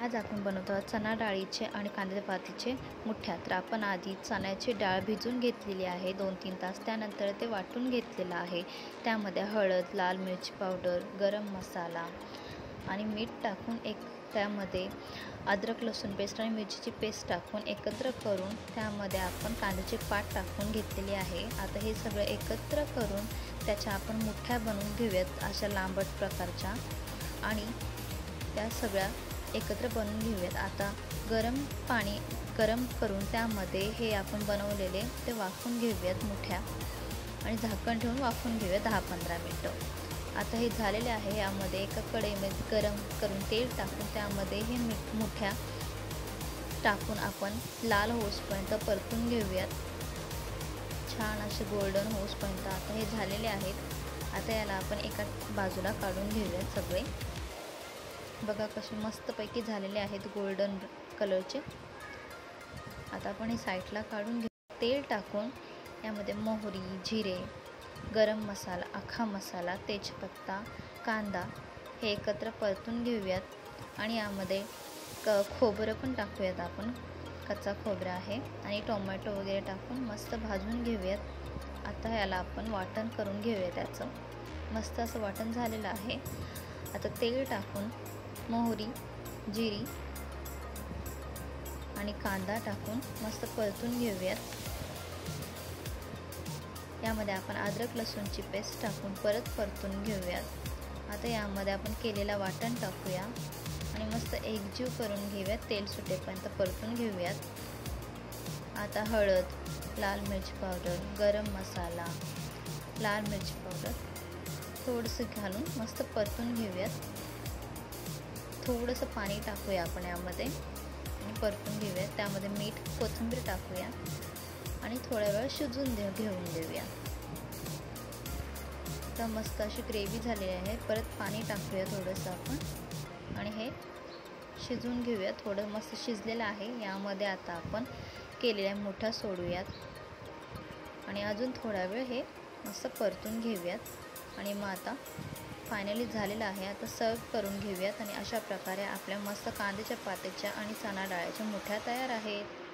आज आपण बनवतो आहोत चणा डाळीचे आणि कांदे पातीचे मुठ्या। तर आपण आधी चण्याची डाळ भिजून घेतलेली आहे 2-3 तास। त्यानंतर ते वाटून घेतलेलं आहे। त्यामध्ये हळद, लाल मिरची पावडर, गरम मसाला आणि मीठ टाकून त्यामध्ये अद्रक लसूण पेस्ट आणि मिरचीची पेस्ट टाकून एकत्र करून त्यामध्ये आपण कांद्याचे पात टाकून घेतलेले आहे। आता हे सगळं एकत्र करून त्याच्या आपण मुठ्या बनवून घेऊयात अशा लांबट प्रकारच्या आणि त्या सगळ्या एकत्र बनवून घेऊयात। आता गरम पाणी गरम करून त्यामध्ये हे आपण बनवलेले ते वाफवून घेऊयात मुठ्या आणि झाकण ठेवून वाफवून घेऊयात 10-15 मिनिटं। आता हे झालेले आहे। यामध्ये एका कढईमध्ये गरम करून तेल टाकून त्यामध्ये हे मुठ्या टाकून आपण लाल होईपर्यंत परतून घेऊयात, छान असे गोल्डन होईपर्यंत। आता हे झालेले आहेत। आता याला आपण एका बाजूला काढून घेऊयात सगळे। बघा कसे मस्तपैकी झालेले आहेत गोल्डन कलरचे। आता आपण हे साईडला काढून घेऊ। तेल टाकून यामध्ये मोहरी, जिरे, गरम मसाला, अख्खा मसाला, तेजपत्ता, कांदा हे एकत्र परतून घेऊयात आणि यामध्ये खोबरं पण टाकूयात आपण, कच्चा खोबरा आहे आणि टोमॅटो वगैरे टाकून मस्त भाजून घेऊयात। आता याला आपण वाटण करून घेऊया त्याचं। मस्त असं वाटण झालेलं आहे। आता तेल टाकून मोहरी, जिरी आणि कांदा टाकून मस्त परतून घेऊयात। यामध्ये आपण अद्रक लसूणची पेस्ट टाकून परत परतून घेऊयात। आता यामध्ये आपण केलेला वाटण टाकूया आणि मस्त एकजीव करून घेऊयात, तेल सुटेपर्यंत परतून घेऊयात। आता हळद, लाल मिरची पावडर, गरम मसाला, लाल मिरची पावडर थोडंसं घालून मस्त परतून घेऊयात। थोडंसं पाणी टाकूया आपण यामध्ये आणि परतून घेऊया। त्यामध्ये मीठ, कोथिंबीर टाकूया आणि थोडा वेळ शिजून घेऊन देऊया। तर मस्त अशी ग्रेव्ही झालेली आहे। परत पाणी टाकूया थोडंसं आपण आणि हे शिजून घेऊया। थोडं मस्त शिजलेलं आहे। यामध्ये आता आपण केलेल्या मुठ्या सोडूयात आणि अजून थोडा वेळ हे मस्त परतून घेऊयात आणि मग आता फायनली झालेलं आहे। आता सर्व करून घेऊयात आणि अशा प्रकारे आपल्या मस्त कांद्याच्या पातीच्या आणि चणा डाळीच्या मुठ्या तयार आहेत।